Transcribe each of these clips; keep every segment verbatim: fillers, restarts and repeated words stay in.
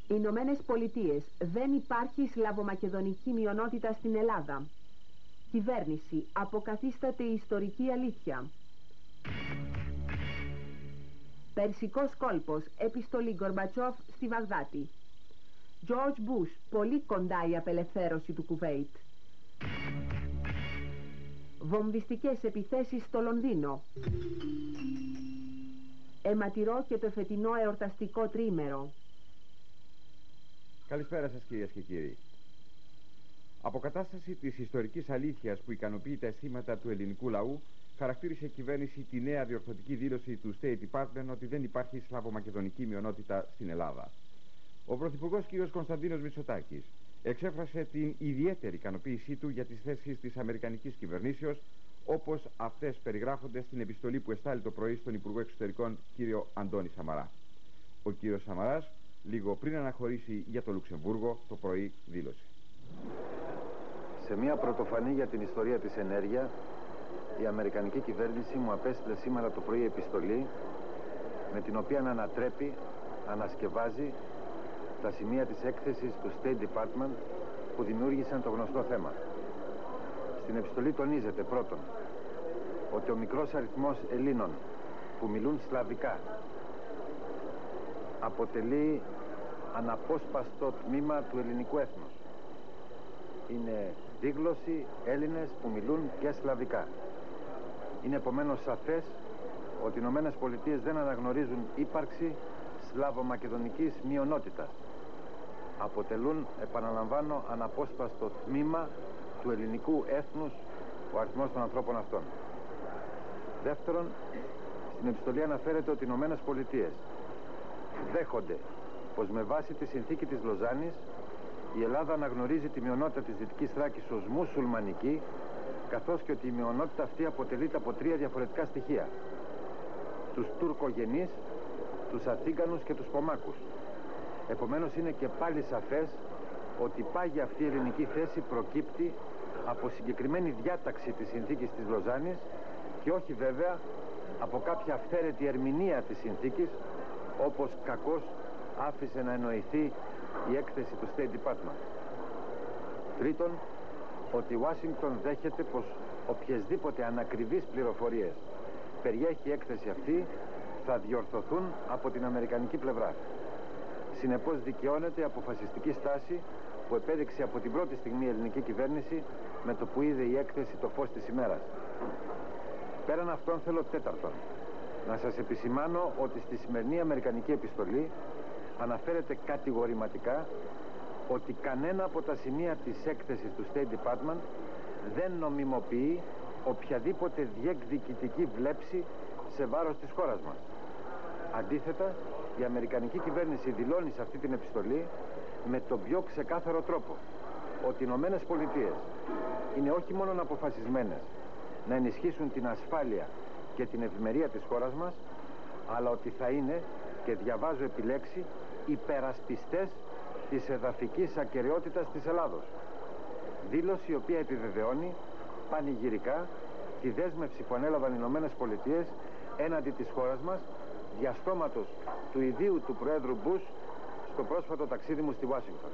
Ηνωμένες Πολιτείες, δεν υπάρχει σλαβομακεδονική μειονότητα στην Ελλάδα. Κυβέρνηση, αποκαθίσταται η ιστορική αλήθεια. Περσικός κόλπος, επιστολή Γκορμπατσόφ στη Βαγδάτη. George Bush, πολύ κοντά η απελευθέρωση του Κουβέιτ. Βομβιστικές επιθέσεις στο Λονδίνο. Αιματηρό και το φετινό εορταστικό τρίμερο. Καλησπέρα σας κυρίες και κύριοι. Αποκατάσταση της ιστορικής αλήθειας που ικανοποιεί τα αισθήματα του ελληνικού λαού χαρακτήρισε η κυβέρνηση τη νέα διορθωτική δήλωση του State Department ότι δεν υπάρχει σλαβομακεδονική μειονότητα στην Ελλάδα. Ο Πρωθυπουργός κ. Κωνσταντίνος Μητσοτάκης εξέφρασε την ιδιαίτερη ικανοποίησή του για τις θέσεις της Αμερικανικής κυβερνήσεως, όπως αυτές περιγράφονται στην επιστολή που εστάλει το πρωί στον Υπουργό Εξωτερικών κ. Αντώνη Σαμαρά. Ο κ. Σαμαράς, λίγο πριν αναχωρήσει για το Λουξεμβούργο, το πρωί δήλωσε: Σε μια πρωτοφανή για την ιστορία της ενέργεια, η Αμερικανική κυβέρνηση μου απέστειλε σήμερα το πρωί επιστολή με την οποία ανατρέπει, ανασκευάζει τα σημεία της έκθεσης του State Department που δημιούργησαν το γνωστό θέμα. Στην επιστολή τονίζεται πρώτον ότι ο μικρός αριθμός Ελλήνων που μιλούν σλαβικά αποτελεί αναπόσπαστο τμήμα του ελληνικού έθνους. Είναι δίγλωσσοι Έλληνες που μιλούν και σλαβικά. Είναι επομένως σαφές ότι οι Ηνωμένες Πολιτείες δεν αναγνωρίζουν ύπαρξη σλαβομακεδονικής μειονότητας. Αποτελούν, επαναλαμβάνω, αναπόσπαστο τμήμα του ελληνικού έθνους ο αριθμός των ανθρώπων αυτών. Δεύτερον, στην επιστολή αναφέρεται ότι οι Ηνωμένες Πολιτείες δέχονται πως με βάση τη συνθήκη της Λοζάνης η Ελλάδα αναγνωρίζει τη μειονότητα της Δυτικής Θράκης ως μουσουλμανική, καθώς και ότι η μειονότητα αυτή αποτελείται από τρία διαφορετικά στοιχεία: τους Τουρκογενείς, τους Αθήγανους και τους Πομάκους. Επομένως είναι και πάλι σαφές ότι πάγια αυτή η ελληνική θέση προκύπτει από συγκεκριμένη διάταξη της συνθήκης της Λοζάνης και όχι βέβαια από κάποια αυθαίρετη ερμηνεία της συνθήκης, όπως κακώς άφησε να εννοηθεί η έκθεση του State Department. Τρίτον, ότι η Ουάσιγκτον δέχεται πως οποιασδήποτε ανακριβείς πληροφορίες περιέχει η έκθεση αυτή θα διορθωθούν από την αμερικανική πλευρά. Συνεπώς δικαιώνεται η αποφασιστική στάση που επέδειξε από την πρώτη στιγμή η ελληνική κυβέρνηση με το που είδε η έκθεση το φως της ημέρας. Πέραν αυτών θέλω τέταρτον να σας επισημάνω ότι στη σημερινή αμερικανική επιστολή αναφέρεται κατηγορηματικά ότι κανένα από τα σημεία της έκθεσης του State Department δεν νομιμοποιεί οποιαδήποτε διεκδικητική βλέψη σε βάρος της χώρας μας. Αντίθετα, η Αμερικανική κυβέρνηση δηλώνει σε αυτή την επιστολή με τον πιο ξεκάθαρο τρόπο ότι οι Ηνωμένες Πολιτείες είναι όχι μόνο αποφασισμένες να ενισχύσουν την ασφάλεια και την ευημερία της χώρας μας, αλλά ότι θα είναι, και διαβάζω επιλέξει, υπερασπιστές της εδαφικής ακεραιότητας της Ελλάδος. Δήλωση η οποία επιβεβαιώνει πανηγυρικά τη δέσμευση που ανέλαβαν οι Ηνωμένες Πολιτείες έναντι της χώρας μας διαστόματος του ιδίου του Προέδρου Μπούς στο πρόσφατο ταξίδι μου στη Ουάσιγκτον.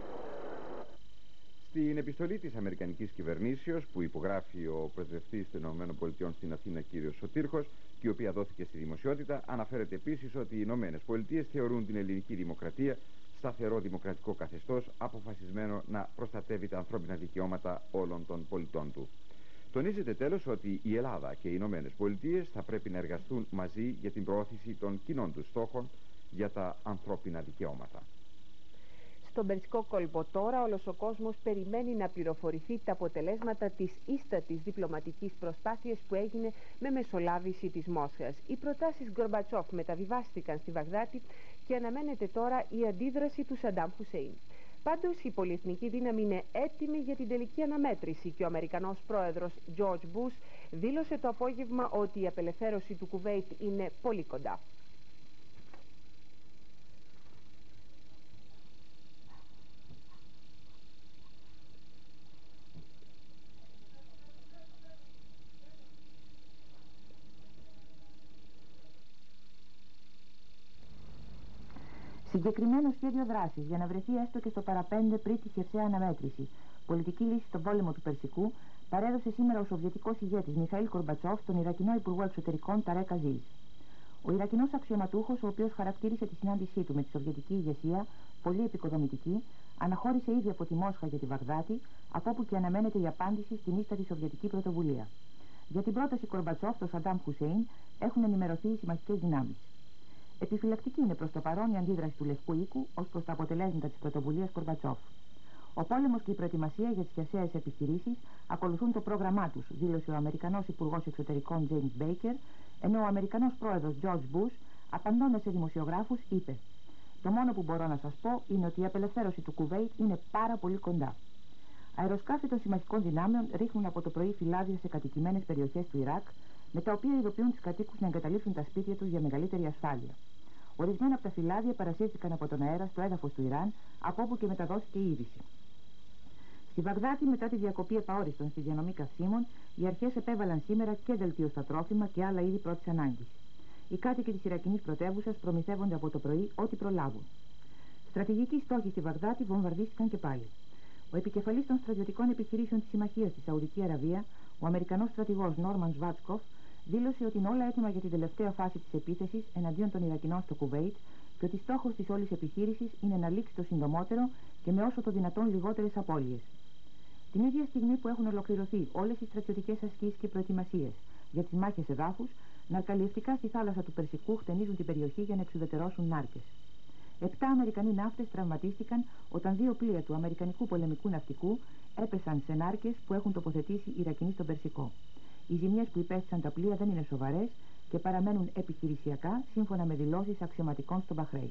Στην επιστολή της Αμερικανικής κυβερνήσεως που υπογράφει ο πρεσβευτής των ΗΠΑ στην Αθήνα κ. Σωτήρχος και η οποία δόθηκε στη δημοσιότητα, αναφέρεται επίσης ότι οι Ηνωμένες Πολιτείες θεωρούν την ελληνική δημοκρατία σταθερό δημοκρατικό καθεστώς αποφασισμένο να προστατεύει τα ανθρώπινα δικαιώματα όλων των πολιτών του. Τονίζεται τέλος ότι η Ελλάδα και οι Ηνωμένες Πολιτείες θα πρέπει να εργαστούν μαζί για την προώθηση των κοινών τους στόχων για τα ανθρώπινα δικαιώματα. Στον Περσικό κόλπο τώρα όλος ο κόσμος περιμένει να πληροφορηθεί τα αποτελέσματα της ίστατης διπλωματικής προσπάθειας που έγινε με μεσολάβηση της Μόσχας. Οι προτάσεις Γκορμπατσόφ μεταβιβάστηκαν στη Βαγδάτη και αναμένεται τώρα η αντίδραση του Σαντάμ Χουσέιν. Πάντως η πολυεθνική δύναμη είναι έτοιμη για την τελική αναμέτρηση και ο Αμερικανός πρόεδρος George Bush δήλωσε το απόγευμα ότι η απελευθέρωση του Κουβέιτ είναι πολύ κοντά. Συγκεκριμένο σχέδιο δράσης για να βρεθεί έστω και στο παραπέντε πριν τη χερσαία αναμέτρηση πολιτική λύση στον πόλεμο του Περσικού παρέδωσε σήμερα ο Σοβιετικός ηγέτης Μιχαήλ Κορμπατσόφ στον Ιρακινό Υπουργό Εξωτερικών Ταρέκ Αζίζ. Ο Ιρακινός αξιωματούχος, ο οποίος χαρακτήρισε τη συνάντησή του με τη Σοβιετική ηγεσία πολύ επικοδομητική, αναχώρησε ήδη από τη Μόσχα για τη Βαγδάτη, από όπου και αναμένεται η απάντηση στην ίστατη Σοβιετική πρωτοβουλία. Για την πρόταση Κορμπατσόφ, το Σαντάμ Χουσέιν έχουν ενημερωθεί οι συμμαχικές δυνάμεις. Επιφυλακτική είναι προς το παρόν η αντίδραση του Λευκού Οίκου ως προς τα αποτελέσματα της πρωτοβουλίας Κορμπατσόφ. Ο πόλεμος και η προετοιμασία για τις χερσαίες επιχειρήσεις ακολουθούν το πρόγραμμά τους, δήλωσε ο Αμερικανός Υπουργός Εξωτερικών James Baker, ενώ ο Αμερικανός Πρόεδρος George Bush, απαντώντας σε δημοσιογράφους, είπε: «Το μόνο που μπορώ να σας πω είναι ότι η απελευθέρωση του Κουβέιτ είναι πάρα πολύ κοντά». Αεροσκάφη των συμμαχικών δυνάμεων ρίχνουν από το πρωί φυλάδια σε κατοικημένες περιοχές του Ιράκ, με τα οποία ειδοποιούν τους κατοίκους να εγκαταλείψουν τα σπίτια τους για μεγαλύτερη ασφάλεια. Ορισμένα από τα φυλάδια παρασύρθηκαν από τον αέρα στο έδαφος του Ιράν, από όπου και μεταδόθηκε η είδηση. Στη Βαγδάτη, μετά τη διακοπή επαόριστον στη διανομή καυσίμων, οι αρχές επέβαλαν σήμερα και δελτίο στα τρόφιμα και άλλα είδη πρώτης ανάγκης. Οι κάτοικοι της Ιρακινής πρωτεύουσας προμηθεύονται από το πρωί ό,τι προλάβουν. Στρατηγικοί στόχοι στη Βαγδάτη βομβαρδίστηκαν και πάλι. Ο επικεφαλής των στρατιωτικών επιχειρήσεων της Συμμαχίας στη Σαουδική Αραβία, ο Αμερικανός στρατηγός Νόρμαν Σβάτσκοφ, δήλωσε ότι είναι όλα έτοιμα για την τελευταία φάση της επίθεσης εναντίον των Ιρακινών στο Κουβέιτ και ότι στόχος της όλης επιχείρησης είναι να λήξει το συντομότερο και με όσο το δυνατόν λιγότερες απώλειες. Την ίδια στιγμή που έχουν ολοκληρωθεί όλες οι στρατιωτικές ασκήσεις και προετοιμασίες για τις μάχες εδάφους, ναρκαλιευτικά στη θάλασσα του Περσικού χτενίζουν την περιοχή για να εξουδετερώσουν νάρκες. Επτά Αμερικανοί ναύτες τραυματίστηκαν όταν δύο πλοία του Αμερικανικού πολεμικού ναυτικού έπεσαν σε νάρκες που έχουν τοποθετήσει οι Ιρακινοί στον Περσικό. Οι ζημιές που υπέστησαν τα πλοία δεν είναι σοβαρές και παραμένουν επιχειρησιακά, σύμφωνα με δηλώσεις αξιωματικών στο Μπαχρέιν.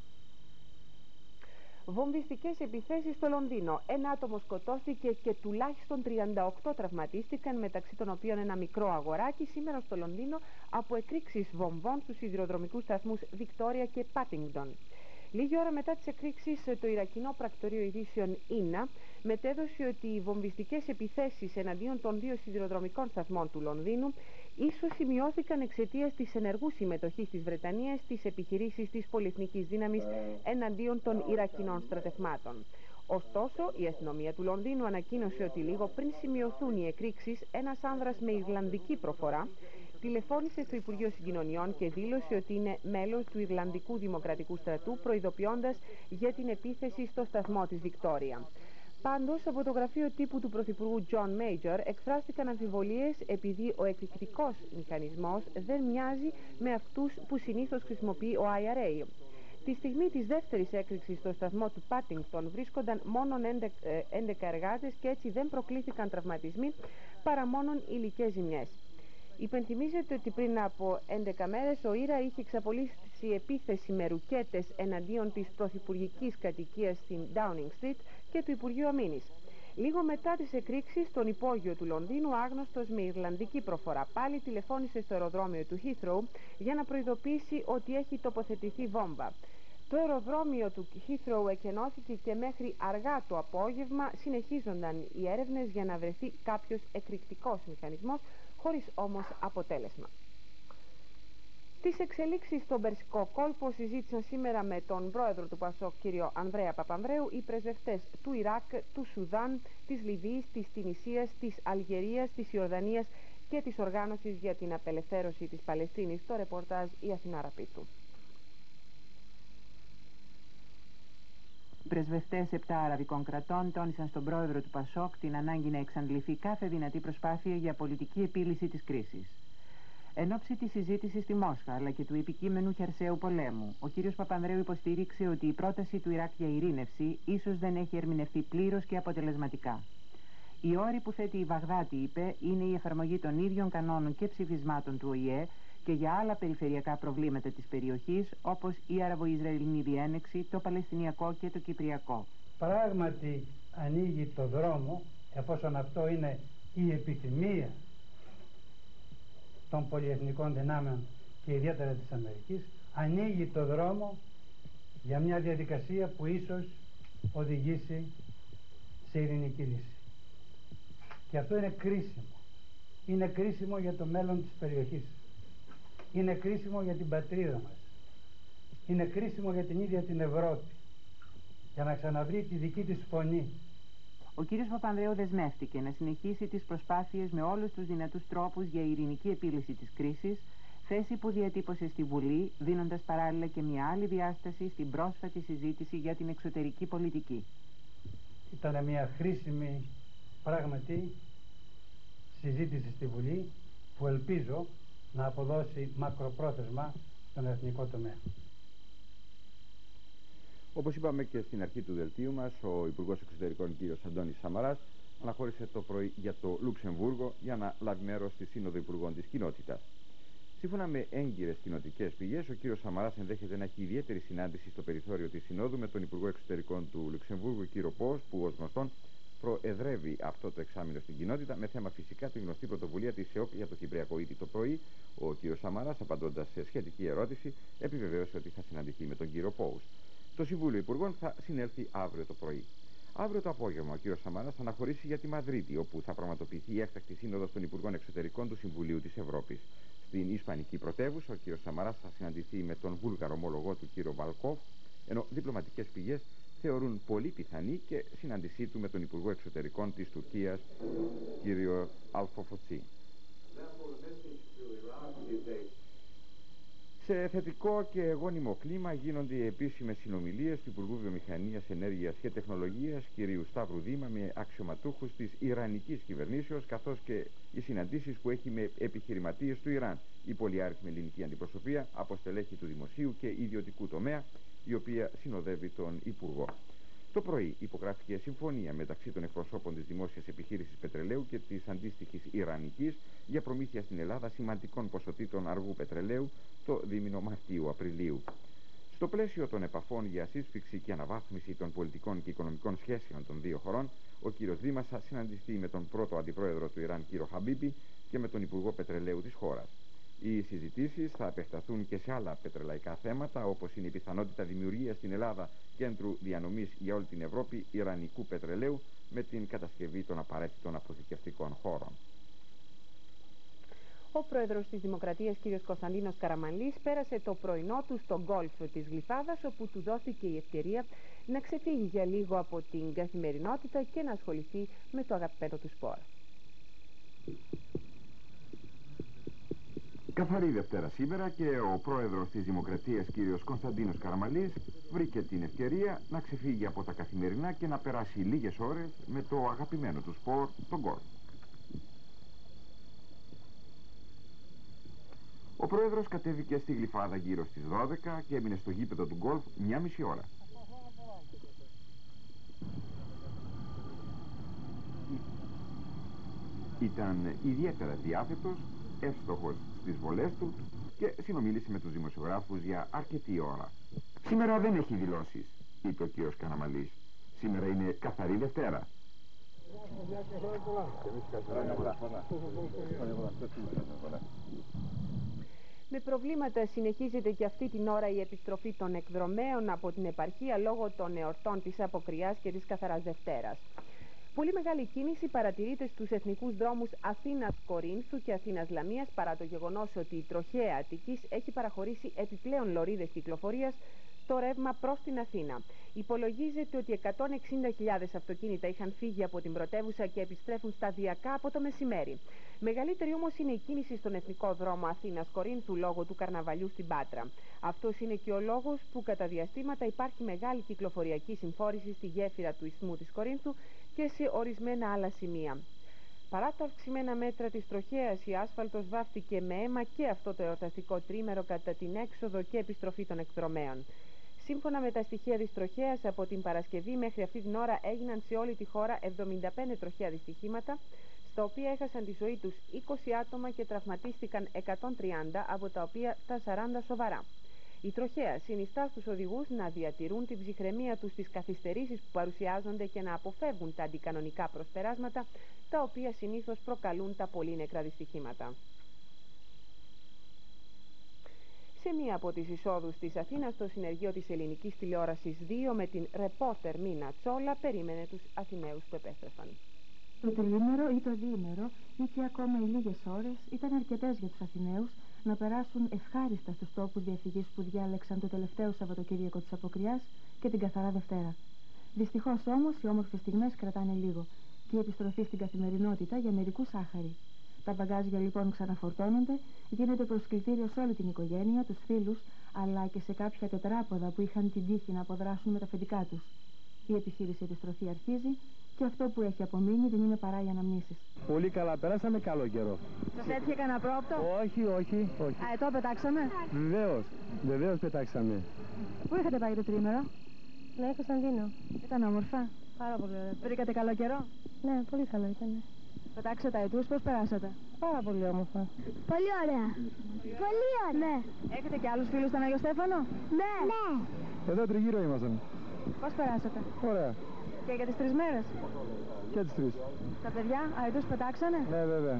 Βομβιστικές επιθέσεις στο Λονδίνο. Ένα άτομο σκοτώθηκε και τουλάχιστον τριάντα οκτώ τραυματίστηκαν, μεταξύ των οποίων ένα μικρό αγοράκι, σήμερα στο Λονδίνο από εκρήξεις βομβών στους σιδηροδρομικούς σταθμούς Βικτόρια και Πάτινγκτον. Λίγη ώρα μετά τις εκρήξεις, το Ιρακινό πρακτορείο ειδήσεων Ίνα μετέδωσε ότι οι βομβιστικές επιθέσεις εναντίον των δύο σιδηροδρομικών σταθμών του Λονδίνου ίσως σημειώθηκαν εξαιτίας της ενεργού συμμετοχής της Βρετανίας στις επιχειρήσεις της πολυεθνικής δύναμης εναντίον των Ιρακινών στρατευμάτων. Ωστόσο, η αστυνομία του Λονδίνου ανακοίνωσε ότι λίγο πριν σημειωθούν οι εκρήξεις, ένας άνδρας με Ιρλανδική προφορά τηλεφώνησε στο Υπουργείο Συγκοινωνιών και δήλωσε ότι είναι μέλος του Ιρλανδικού Δημοκρατικού Στρατού, προειδοποιώντας για την επίθεση στο σταθμό της Βικτόρια. Πάντως, από το γραφείο τύπου του Πρωθυπουργού John Major εκφράστηκαν αμφιβολίες επειδή ο εκρηκτικός μηχανισμός δεν μοιάζει με αυτούς που συνήθως χρησιμοποιεί ο άι αρ έι. Τη στιγμή της δεύτερης έκρηξης στο σταθμό του Πάτινγκτον βρίσκονταν μόνο έντεκα εργάτες και έτσι δεν προκλήθηκαν τραυματισμοί παρά μόνον υλικές ζημιές. Υπενθυμίζεται ότι πριν από έντεκα μέρες ο Ήρα είχε εξαπολύσει επίθεση με ρουκέτες εναντίον της πρωθυπουργικής κατοικίας στην Downing Street και του Υπουργείου Αμήνης. Λίγο μετά τις εκρήξεις, στον υπόγειο του Λονδίνου, άγνωστος με Ιρλανδική προφορά πάλι τηλεφώνησε στο αεροδρόμιο του Heathrow για να προειδοποιήσει ότι έχει τοποθετηθεί βόμβα. Το αεροδρόμιο του Heathrow εκενώθηκε και μέχρι αργά το απόγευμα συνεχίζονταν οι έρευνες για να βρεθεί κάποιος εκρηκτικός μηχανισμός, χωρίς όμως αποτέλεσμα. Τις εξελίξεις στον Περσικό κόλπο συζήτησαν σήμερα με τον πρόεδρο του ΠΑΣΟΚ, κύριο Ανδρέα Παπανδρέου, οι πρεσβευτές του Ιράκ, του Σουδάν, της Λιβύης, της Τινησίας, της Αλγερίας, της Ιορδανίας και της Οργάνωσης για την Απελευθέρωση της Παλαιστίνης. Το ρεπορτάζ η Αθηνά Ραπίτου. Οι πρεσβευτές επτά αραβικών κρατών τόνισαν στον πρόεδρο του ΠΑΣΟΚ την ανάγκη να εξαντληθεί κάθε δυνατή προσπάθεια για πολιτική επίλυση της κρίσης. Εν ώψη της συζήτησης στη Μόσχα αλλά και του επικείμενου χερσαίου πολέμου, ο κ. Παπανδρέου υποστήριξε ότι η πρόταση του Ιράκ για ειρήνευση ίσως δεν έχει ερμηνευτεί πλήρως και αποτελεσματικά. Η όρη που θέτει η Βαγδάτη, είπε, είναι η εφαρμογή των ίδιων κανόνων και ψηφισμάτων του Ο Η Ε και για άλλα περιφερειακά προβλήματα της περιοχής, όπως η Αραβο-Ισραηλινή διένεξη, το Παλαιστινιακό και το Κυπριακό. Πράγματι ανοίγει το δρόμο, εφόσον αυτό είναι η επιθυμία των πολυεθνικών δυνάμεων και ιδιαίτερα της Αμερικής, ανοίγει το δρόμο για μια διαδικασία που ίσως οδηγήσει σε ειρηνική λύση. Και αυτό είναι κρίσιμο. Είναι κρίσιμο για το μέλλον της περιοχής. Είναι κρίσιμο για την πατρίδα μας. είναι κρίσιμο για την ίδια την Ευρώπη, για να ξαναβρει τη δική της φωνή. Ο κύριος Παπανδρέου δεσμεύτηκε να συνεχίσει τις προσπάθειες με όλους τους δυνατούς τρόπους για ειρηνική επίλυση της κρίσης, θέση που διατύπωσε στη Βουλή, δίνοντας παράλληλα και μια άλλη διάσταση στην πρόσφατη συζήτηση για την εξωτερική πολιτική. Ήταν μια χρήσιμη πράγματι συζήτηση στη Βουλή που ελπίζω να αποδώσει μακροπρόθεσμα στον εθνικό τομέα. Όπως είπαμε και στην αρχή του δελτίου μας, ο Υπουργός Εξωτερικών κ. Αντώνης Σαμαράς αναχώρησε το πρωί για το Λουξεμβούργο για να λάβει μέρος στη Σύνοδο Υπουργών της Κοινότητας. Σύμφωνα με έγκυρες κοινοτικές πηγές, ο κ. Σαμαράς ενδέχεται να έχει ιδιαίτερη συνάντηση στο περιθώριο της Συνόδου με τον Υπουργό Εξωτερικών του Λουξεμβούργου, κ. Πώς, που ως γνωστόν προεδρεύει αυτό το εξάμηνο στην κοινότητα, με θέμα φυσικά τη γνωστή πρωτοβουλία της ΕΟΚ για το Κυπριακό Ήδη. Το πρωί, ο κ. Σαμαράς, απαντώντας σε σχετική ερώτηση, επιβεβαίωσε ότι θα συναντηθεί με τον κ. Πόους. Το Συμβούλιο Υπουργών θα συνέλθει αύριο το πρωί. Αύριο το απόγευμα ο κ. Σαμαράς θα αναχωρήσει για τη Μαδρίτη, όπου θα πραγματοποιηθεί η έκτακτη σύνοδος των Υπουργών Εξωτερικών του Συμβουλίου της Ευρώπης. Στην Ισπανική πρωτεύουσα, ο κ. Σαμαράς θα συναντηθεί με τον Βούλγαρο ομολογό του κ. Βαλκόφ, ενώ διπλωματικές πηγές θεωρούν πολύ πιθανή και συνάντησή του με τον Υπουργό Εξωτερικών της Τουρκίας, κ. Αλφοφοτσί. Σε θετικό και γόνιμο κλίμα γίνονται οι επίσημες συνομιλίες του Υπουργού Βιομηχανίας, Ενέργειας και Τεχνολογίας κ. Σταύρου Δήμα με αξιωματούχους της Ιρανικής κυβερνήσεως, καθώς και οι συναντήσεις που έχει με επιχειρηματίες του Ιράν, η πολυάριθμη ελληνική αντιπροσωπεία από στελέχη του δημοσίου και ιδιωτικού τομέα, η οποία συνοδεύει τον Υπουργό. Το πρωί υπογράφηκε συμφωνία μεταξύ των εκπροσώπων της δημόσιας επιχείρησης πετρελαίου και της αντίστοιχης Ιρανικής για προμήθεια στην Ελλάδα σημαντικών ποσοτήτων αργού πετρελαίου το δίμηνο Μαρτίου-Απριλίου. Στο πλαίσιο των επαφών για σύσφυξη και αναβάθμιση των πολιτικών και οικονομικών σχέσεων των δύο χωρών, ο κ. Δήμας θα συναντηθεί με τον πρώτο αντιπρόεδρο του Ιράν, κ. Χαμπίμπι, και με τον Υπουργό Πετρελαίου της χώρας. Οι συζητήσεις θα επεκταθούν και σε άλλα πετρελαϊκά θέματα, όπως είναι η πιθανότητα δημιουργίας στην Ελλάδα κέντρου διανομής για όλη την Ευρώπη ιρανικού πετρελαίου με την κατασκευή των απαραίτητων αποθηκευτικών χώρων. Ο πρόεδρος της Δημοκρατίας, κ. Κωνσταντίνος Καραμανλής, πέρασε το πρωινό του στον γκολφ της Γλυφάδας, όπου του δόθηκε η ευκαιρία να ξεφύγει για λίγο από την καθημερινότητα και να ασχοληθεί με το αγαπημένο του σπορ. Καθαρή Δευτέρα σήμερα και ο πρόεδρος της Δημοκρατίας κ. Κωνσταντίνος Καραμανλής βρήκε την ευκαιρία να ξεφύγει από τα καθημερινά και να περάσει λίγες ώρες με το αγαπημένο του σπορ, τον γκολφ. Ο πρόεδρος κατέβηκε στη Γλυφάδα γύρω στις δώδεκα και έμεινε στο γήπεδο του γκολφ μια μισή ώρα. Ήταν ιδιαίτερα διάθετος, εύστοχος στις βολές του και συνομίλησε με τους δημοσιογράφους για αρκετή ώρα. «Σήμερα δεν έχει δηλώσεις», είπε ο κ. Καραμανλής. «Σήμερα είναι καθαρή Δευτέρα». Με προβλήματα συνεχίζεται και αυτή την ώρα η επιστροφή των εκδρομέων από την επαρχία λόγω των εορτών της Αποκριάς και της Καθαράς Δευτέρας. Πολύ μεγάλη κίνηση παρατηρείται στους εθνικούς δρόμους Αθήνας-Κορίνθου και Αθήνας-Λαμίας, παρά το γεγονός ότι η τροχέα Αττικής έχει παραχωρήσει επιπλέον λωρίδες κυκλοφορίας στο ρεύμα προς την Αθήνα. Υπολογίζεται ότι εκατόν εξήντα χιλιάδες αυτοκίνητα είχαν φύγει από την πρωτεύουσα και επιστρέφουν σταδιακά από το μεσημέρι. Μεγαλύτερη όμως είναι η κίνηση στον εθνικό δρόμο Αθήνας-Κορίνθου λόγω του καρναβαλιού στην Πάτρα. Αυτός είναι και ο λόγος που κατά διαστήματα υπάρχει μεγάλη κυκλοφοριακή συμφόρηση στη γέφυρα του Ισθμού της Κορίνθου και σε ορισμένα άλλα σημεία. Παρά τα αυξημένα μέτρα της τροχέας, η άσφαλτος βάφτηκε με αίμα και αυτό το εορταστικό τρίμερο κατά την έξοδο και επιστροφή των εκδρομέων. Σύμφωνα με τα στοιχεία της τροχέας, από την Παρασκευή μέχρι αυτή την ώρα έγιναν σε όλη τη χώρα εβδομήντα πέντε τροχαία δυστυχήματα, στα οποία έχασαν τη ζωή τους είκοσι άτομα και τραυματίστηκαν εκατόν τριάντα, από τα οποία τα σαράντα σοβαρά. Η τροχέα συνιστά στους οδηγούς να διατηρούν την ψυχραιμία τους στις καθυστερήσεις που παρουσιάζονται και να αποφεύγουν τα αντικανονικά προσπεράσματα, τα οποία συνήθως προκαλούν τα πολύ νεκρά δυστυχήματα. Σε μία από τις εισόδους της Αθήνας, το συνεργείο της ελληνικής τηλεόρασης δύο με την ρεπόρτερ Μίνα Τσόλα περίμενε τους Αθηναίους που επέστρεφαν. Το τριήμερο ή το διήμερο ή και ακόμα οι λίγες ώρες ήταν αρκετές για τους Αθηναίους να περάσουν ευχάριστα στους τόπους διαφυγής που διάλεξαν το τελευταίο Σαββατοκύριακο της Αποκριάς και την Καθαρά Δευτέρα. Δυστυχώς όμως οι όμορφες στιγμές κρατάνε λίγο και η επιστροφή στην καθημερινότητα για μερικούς άχαρη. Τα μπαγκάζια λοιπόν ξαναφορτώνονται, γίνεται προσκλητήριο σε όλη την οικογένεια, τους φίλους, αλλά και σε κάποια τετράποδα που είχαν την τύχη να αποδράσουν με τα αφεντικά τους. Η επιχείρηση επιστροφή αρχίζει και αυτό που έχει απομείνει δεν είναι παρά οι αναμνήσεις. Πολύ καλά, περάσαμε καλό καιρό. Σας έτυχε κανένα πρόοπτο? Όχι, όχι, όχι. Α, εδώ πετάξαμε? Βεβαίως, βεβαίως πετάξαμε. Πού είχατε πάει το τρίμερο? Ναι, Κωνσταντίνο. Ήταν όμορφα? Πάρα πολύ ωραία. Βρήκατε καλό καιρό? Ναι, πολύ καλό ήταν. Πετάξατε αετούς, πώς περάσατε? Πάρα πολύ όμορφα. Πολύ ωραία. Πολύ ωραία. Ναι. Έχετε και άλλους φίλους στον Άγιο Στέφανο? Ναι. Ναι. Εδώ τριγύρω ήμασταν. Πώς περάσατε? Ωραία. Και για τις τρεις μέρες? Και τις τρεις. Τα παιδιά αετούς πετάξανε? Ναι, βέβαια.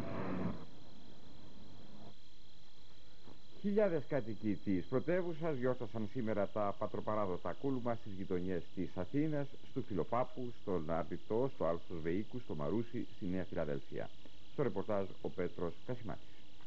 Χιλιάδες κάτοικοι της πρωτεύουσας γιόρτασαν σήμερα τα πατροπαράδοτα κούλμα στις γειτονιές της Αθήνας, στο Φιλοπάπου, στον Αρτιτό, στο Άλστος Βεϊκού, στο Μαρούσι, στη Νέα Φιλαδέλφια. Στο ρεπορτάζ ο Πέτρος Κασιμάτης.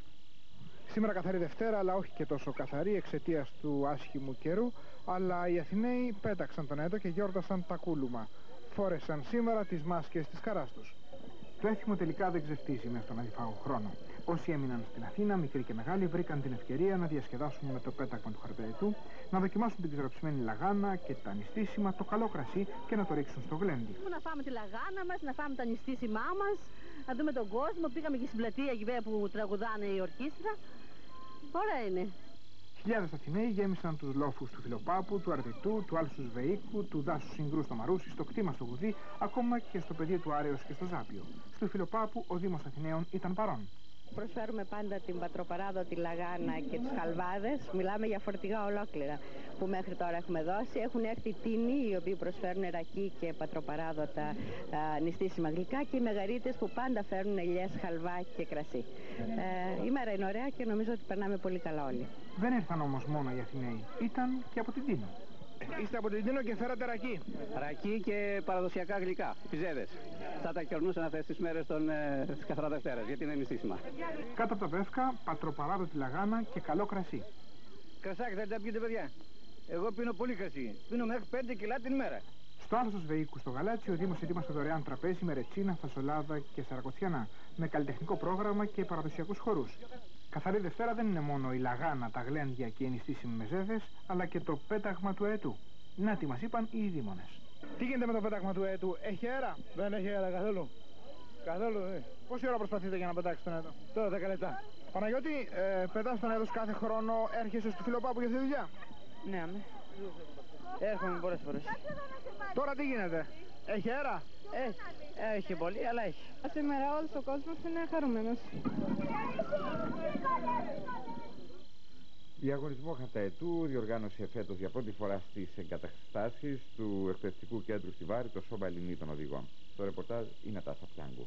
Σήμερα καθαρή Δευτέρα, αλλά όχι και τόσο καθαρή εξαιτίας του άσχημου καιρού, αλλά οι Αθηναίοι πέταξαν τον αετό και γιόρτασαν τα κούλουμα. Φόρεσαν σήμερα τις μάσκες της χαράς τους. Το έθιμο τελικά δεν ξεφτίζει μέσα στον αδιφάγο χρόνο. Όσοι έμειναν στην Αθήνα, μικροί και μεγάλοι, βρήκαν την ευκαιρία να διασκεδάσουν με το πέταγμα του Χαρταετού, να δοκιμάσουν την ξεροψημένη λαγάνα και τα νηστίσιμα, το καλό κρασί και να το ρίξουν στο γλέντι. Να φάμε τη λαγάνα μας, να φάμε τα νηστίσιμά μας, να δούμε τον κόσμο. Πήγαμε και στην πλατεία εκεί που τραγουδάνε η ορχήστρα. Ωραία είναι. Χιλιάδες Αθηναίοι γέμισαν τους λόφους του Φιλοπάπου, του Αρτιτού, του Άλσους Βεϊκού, του δάσους Συγκρού στο Μαρούσι, στο κτήμα στο Γουδί, ακόμα και στο πεδίο του Άρεως και στο Ζάπιο. Στο Φιλοπάπου ο Δήμος Αθηναίων ήταν παρόν. Προσφέρουμε πάντα την πατροπαράδοτη λαγάνα και τους χαλβάδες. Μιλάμε για φορτηγά ολόκληρα που μέχρι τώρα έχουμε δώσει. Έχουν έρθει τίνοι οι οποίοι προσφέρουν ρακί και πατροπαράδοτα α, νηστίσιμα γλυκά και οι μεγαρίτες που πάντα φέρνουν ελιές, χαλβά και κρασί. Ε, η μέρα είναι ωραία και νομίζω ότι περνάμε πολύ καλά όλοι. Δεν ήρθαν όμως μόνο οι Αθηναίοι, ήταν και από την Τίνο. Είστε από την Τίνο και φέρατε ρακί. Ρακί και παραδοσιακά γλυκά, πιζέδες. Θα τα κερνούσαν αυτές τις μέρες των ε, Καθαρά Δευτέρας, γιατί είναι νηστίσιμα. Κάτω από τα βεύκα, πατροπαράδοτη λαγάνα και καλό κρασί. Κρασάκι θέλετε να πιείτε, παιδιά? Εγώ πίνω πολύ κρασί. Πίνω μέχρι πέντε κιλά την ημέρα. Στο Άλσος Βεϊκού στο Γαλάτσι, ο Δήμος ετοίμασε δωρεάν τραπέζι με ρετσίνα, φασολάδα και σαρακοτσιανά, με καλλιτεχνικό πρόγραμμα και παραδοσιακούς χορούς. Καθαρή Δευτέρα δεν είναι μόνο η λαγάνα, τα γλέντια και οι νηστίσιμοι μεζέδες, αλλά και το πέταγμα του αετού. Να τι μας είπαν οι δήμονες. Τι γίνεται με το πέταγμα του αετού, έχει αέρα? Δεν έχει αέρα καθόλου. Καθόλου, ε. Πόση ώρα προσπαθείτε για να πετάξετε τον αετό? Τώρα δέκα λεπτά. Παναγιώτη, ε, πετάς τον αετό κάθε χρόνο, έρχεσαι στο Φιλοπάπου για αυτή τη δουλειά? Ναι, αμέ. Έρχομαι πολλές φορές. Τώρα τι γίνεται, έχει αέρα? Έχει, έχει πολύ, αλλά έχει. Σήμερα όλος ο κόσμος είναι χαρούμενος. Διαγωνισμό Χαρταετού διοργάνωσε φέτος για πρώτη φορά στις εγκαταστάσεις του εκπαιδευτικού κέντρου στη Βάρη το Σώμα Ελληνίδων Οδηγών. Το ρεπορτάζ η Νατάσα Πιάγκου.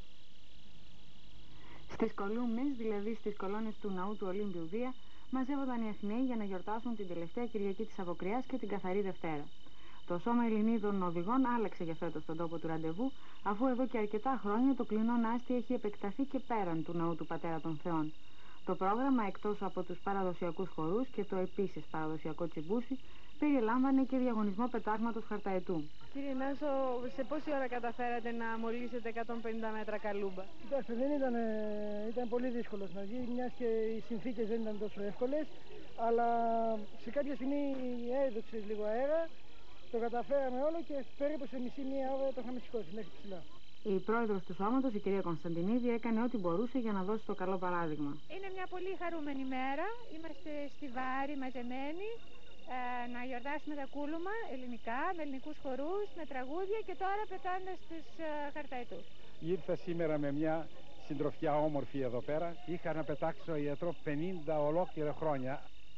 Στις κολούμνες, δηλαδή στις κολόνες του ναού του Ολύμπιου Δία, μαζεύονταν οι Αθηναίοι για να γιορτάσουν την τελευταία Κυριακή της Αποκριάς και την Καθαρή Δευτέρα. Το Σώμα Ελληνίδων Οδηγών άλλαξε για φέτος τον τόπο του ραντεβού, αφού εδώ και αρκετά χρόνια το κλεινό νάστη έχει επεκταθεί και πέραν του ναού του Πατέρα των Θεών. Το πρόγραμμα, εκτός από τους παραδοσιακούς χορούς και το επίσης παραδοσιακό τσιμπούσι, περιλάμβανε και διαγωνισμό πετάγματος χαρταετού. Κύριε Νάσο, σε πόση ώρα καταφέρατε να μολύσετε εκατόν πενήντα μέτρα καλούμπα? Κοιτάξτε, δεν ήταν, ήταν πολύ δύσκολο να βγει, μιας και οι συνθήκες δεν ήταν τόσο εύκολες, αλλά σε κάποια στιγμή έδωξε λίγο αέρα, το καταφέραμε όλο και περίπου σε μισή μία ώρα το είχαμε σηκώσει μέχρι ψηλά. Η πρόεδρος του σώματος, η κυρία Κωνσταντινίδη, έκανε ό,τι μπορούσε για να δώσει το καλό παράδειγμα. Είναι μια πολύ χαρούμενη μέρα. Είμαστε στη Βάρη μαζεμένοι ε, να γιορτάσουμε τα κούλουμα ελληνικά, με ελληνικούς χορούς, με τραγούδια και τώρα πετώντας τους ε, χαρταετούς. Ήρθα σήμερα με μια συντροφιά όμορφη εδώ πέρα. Είχα να πετάξω ιατρό πενήντα ολόκληρα χρόνια.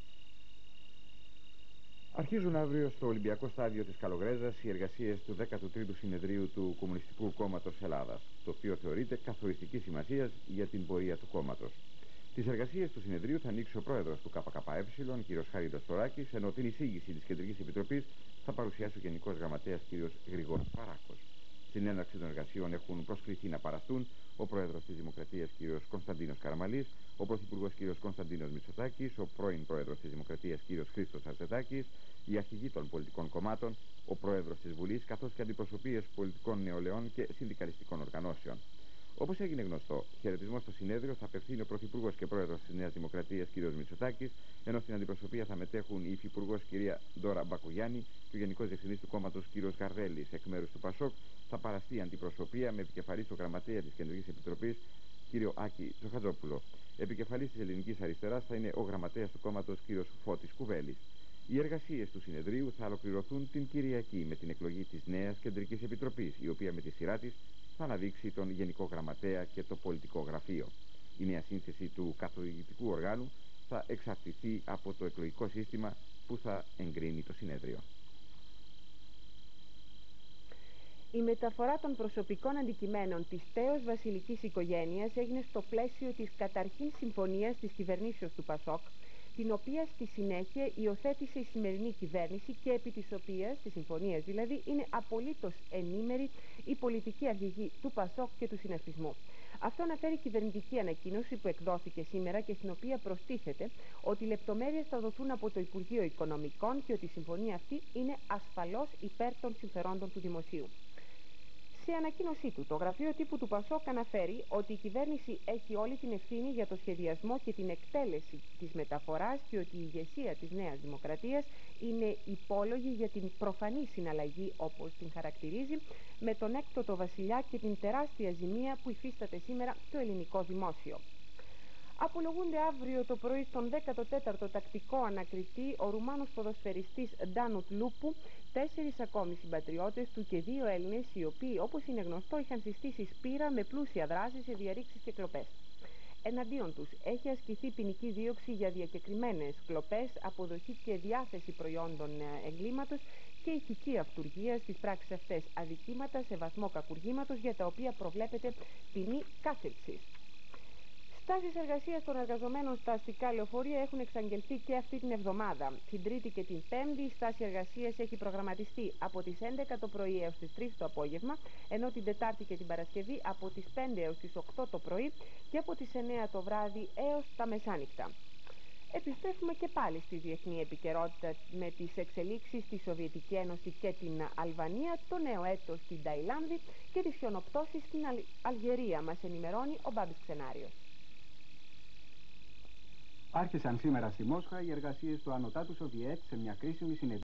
Αρχίζουν αύριο στο Ολυμπιακό Στάδιο της Καλογρέζας οι εργασίες του δέκατου τρίτου Συνεδρίου του Κομμουνιστικού Κόμματος Ελλάδας, το οποίο θεωρείται καθοριστική σημασίας για την πορεία του κόμματος. Τις εργασίες του συνεδρίου θα ανοίξει ο πρόεδρος του ΚΚΕ, κ. Χάρης Στοράκης, ενώ την εισήγηση της Κεντρικής Επιτροπής θα παρουσιάσει ο Γενικός Γραμματέας κ. Γρηγόρης Παράκος. Στην έναρξη των εργασιών έχουν προσκληθεί να παραστούν ο πρόεδρος της Δημοκρατίας κ. Κωνσταντίνος Καραμαλής, ο Πρωθυπουργός κ. Κωνσταντίνος Μητσοτάκης, ο πρώην Πρόεδρος της Δημοκρατίας κ. Χρήστος Αρτετάκης, οι αρχηγοί των πολιτικών κομμάτων, ο Πρόεδρος της Βουλής, καθώς και αντιπροσωπείες πολιτικών νεολαίων και συνδικαλιστικών οργανώσεων. Όπως έγινε γνωστό, χαιρετισμό στο συνέδριο θα απευθύνει ο Πρωθυπουργός και Πρόεδρος της Νέας Δημοκρατίας κ. Μητσοτάκης, ενώ στην αντιπροσωπεία θα μετέχουν η Υφυπουργός κ. Ντόρα Μπακογιάννη και ο Γενικός Διευθυντής του κόμματος κ. Γαρδέλης. Εκ μέρους του Πασόκ θα παραστεί αντιπροσωπεία με επικεφαλής ο Γραμματέα της Κεντρικής Επιτροπής κ. Άκη Τσοχατζόπουλο. Επικεφαλής της Ελληνικής Αριστεράς θα είναι ο Γραμματέας του κόμματος κ. Φώτης Κουβέλης. Οι εργασίες του συνεδρίου θα ολοκληρωθούν την Κυριακή με την εκλογή της νέας Κεντρικής Επιτροπής, η οποία με τη σειρά της θα αναδείξει τον Γενικό Γραμματέα και το Πολιτικό Γραφείο. Η νέα σύνθεση του καθοδηγητικού οργάνου θα εξαρτηθεί από το εκλογικό σύστημα που θα εγκρίνει το συνέδριο. Η μεταφορά των προσωπικών αντικειμένων της τέως βασιλικής οικογένειας έγινε στο πλαίσιο της καταρχήν συμφωνίας της κυβερνήσεως του Πασόκ, την οποία στη συνέχεια υιοθέτησε η σημερινή κυβέρνηση και επί της οποίας, της συμφωνίας δηλαδή, είναι απολύτως ενήμερη η πολιτική αρχηγή του Πασόκ και του συνασπισμού. Αυτό αναφέρει η κυβερνητική ανακοίνωση που εκδόθηκε σήμερα και στην οποία προστίθεται ότι οι λεπτομέρειες θα δοθούν από το Υπουργείο Οικονομικών και ότι η συμφωνία αυτή είναι ασφαλώς υπέρ των συμφερόντων του δημοσίου. Σε ανακοίνωσή του, το γραφείο τύπου του Πασόκ αναφέρει ότι η κυβέρνηση έχει όλη την ευθύνη για το σχεδιασμό και την εκτέλεση της μεταφοράς και ότι η ηγεσία της Νέας Δημοκρατίας είναι υπόλογη για την προφανή συναλλαγή, όπως την χαρακτηρίζει, με τον έκτοτο βασιλιά και την τεράστια ζημία που υφίσταται σήμερα το ελληνικό δημόσιο. Απολογούνται αύριο το πρωί στον δέκατο τέταρτο τακτικό ανακριτή ο Ρουμάνος ποδοσφαιριστής Ντάνουτ Λούπου, τέσσερις ακόμη συμπατριώτες του και δύο Έλληνες, οι οποίοι, όπως είναι γνωστό, είχαν συστήσει σπήρα με πλούσια δράση σε διαρρήξεις και κλοπές. Εναντίον τους έχει ασκηθεί ποινική δίωξη για διακεκριμένες κλοπές, αποδοχή και διάθεση προϊόντων εγκλήματος και ηθική αυτουργία στις πράξεις αυτές, αδικήματα σε βαθμό κακουργήματος για τα οποία προβλέπεται ποινή κάθερξης. Στάσεις εργασίας των εργαζομένων στα αστικά λεωφορεία έχουν εξαγγελθεί και αυτή την εβδομάδα. Την Τρίτη και την Πέμπτη η στάση εργασίας έχει προγραμματιστεί από τις έντεκα το πρωί έως τις τρεις το απόγευμα, ενώ την Τετάρτη και την Παρασκευή από τις πέντε έως τις οκτώ το πρωί και από τις εννέα το βράδυ έως τα μεσάνυχτα. Επιστρέφουμε και πάλι στη διεθνή επικαιρότητα με τις εξελίξεις στη Σοβιετική Ένωση και την Αλβανία, το νέο έτος στην Ταϊλάνδη και τις χιονοπτώσεις στην Αλγερία. Μας ενημερώνει ο Μπάμπης Ξενάριος. Άρχισαν σήμερα στη Μόσχα οι εργασίες του Ανωτάτου Σοβιέτ σε μια κρίσιμη συνεδρία.